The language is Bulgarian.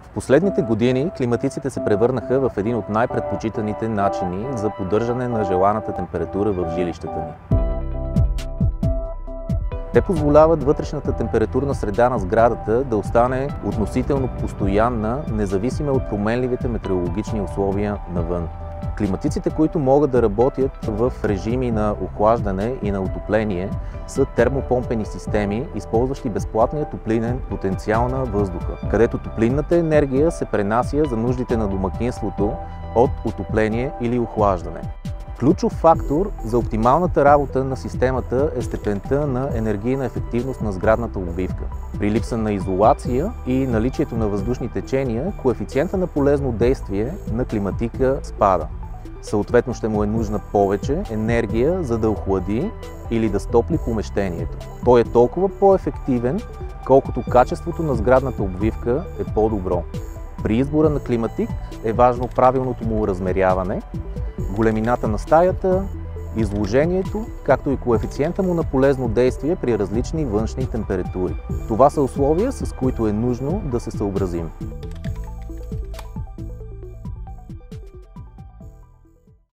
В последните години климатиците се превърнаха в един от най-предпочитаните начини за поддържане на желаната температура в жилищата ни. Те позволяват вътрешната температурна среда на сградата да остане относително постоянна, независима от променливите метеорологични условия навън. Климатиците, които могат да работят в режими на охлаждане и на отопление, са термопомпени системи, използващи безплатния топлинен потенциал на въздуха, където топлинната енергия се пренася за нуждите на домакинството от отопление или охлаждане. Ключов фактор за оптималната работа на системата е степента на енергийна ефективност на сградната обвивка. При липса на изолация и наличието на въздушни течения, коефициента на полезно действие на климатика спада. Съответно ще му е нужна повече енергия, за да охлади или да стопли помещението. Той е толкова по-ефективен, колкото качеството на сградната обвивка е по-добро. При избора на климатик е важно правилното му размеряване, големината на стаята, изложението, както и коефициента му на полезно действие при различни външни температури. Това са условия, с които е нужно да се съобразим.